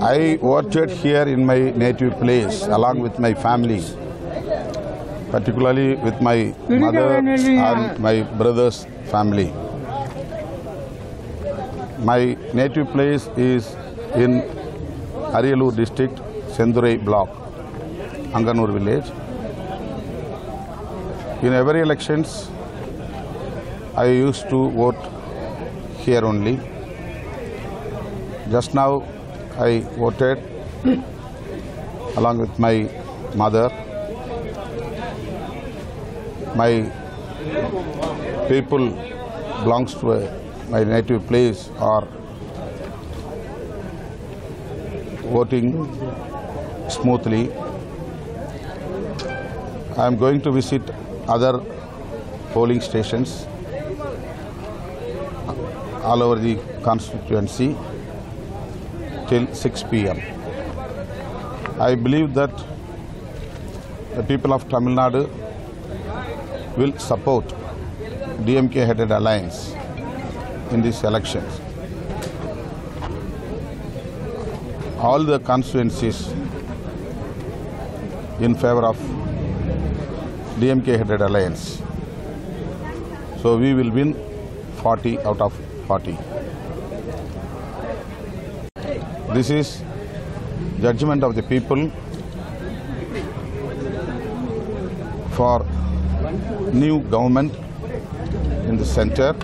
I voted here in my native place along with my family, particularly with my mother and my brother's family. My native place is in Ariyalur district, Sendurai block, Anganur village. In every elections, I used to vote here only. Just now, I voted along with my mother. My people belongs to my native place are voting smoothly. I am going to visit other polling stations all over the constituency till 6 p.m. I believe that the people of Tamil Nadu will support DMK headed alliance in these elections. All the constituencies in favor of DMK headed alliance. So we will win 40 out of 40. This is judgment of the people for new government in the center.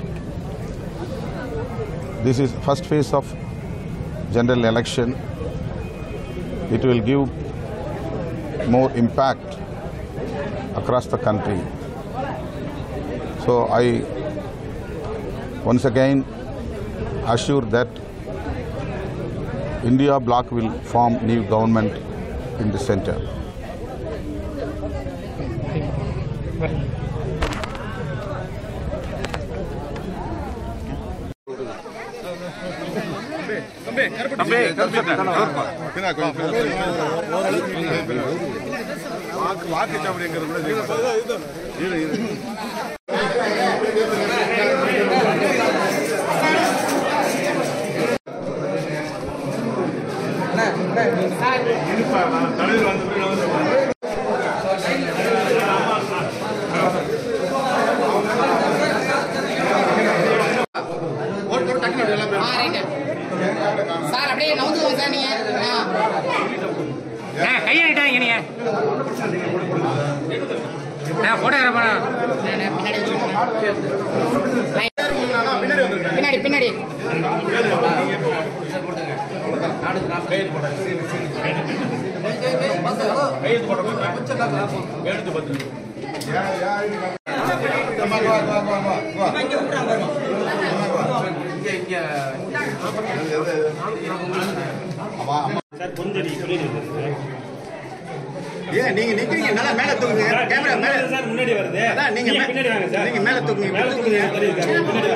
This is first phase of general election. It will give more impact across the country. So I once again assure that India bloc will form new government in the center. Sir அப்படியே நவுந்துவோம் sir நீங்க கையடிட்டாங்க நீங்க பின்னாடி பின்னாடி நீங்க நிக்கிறீங்க நல்லா மேல தூக்குங்க கேமரா மேல சார் முன்னாடி வருது அதான் நீங்க பின்னாடி வாங்க சார் நீங்க மேல தூக்குங்க பின்னாடி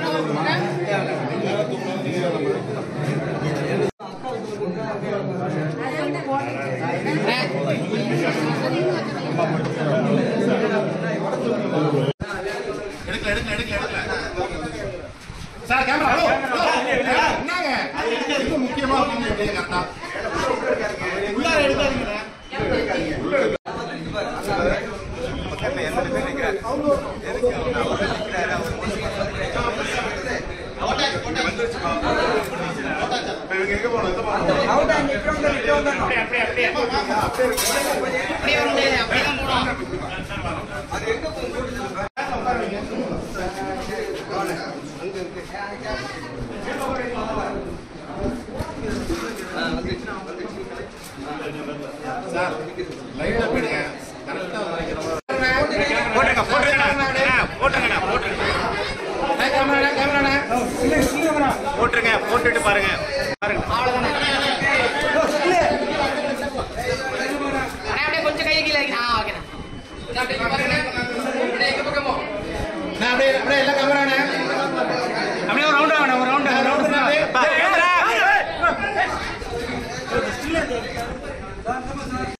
எடுக்கல சார் கேமரா ஹலோ என்னங்க அது எடுக்கிறது முக்கியமா பண்ணுங்க கரெக்ட்டா உள்ளார எடுக்காதீங்க சார் லைட்டா போடுங்க கரெக்ட்டா போடுங்க போட்டுருங்க போட்டுட்டு பாருங்க அவ்வளவுதானே அப்படியே கொஞ்சம் கை கீழே ஓகேண்ணா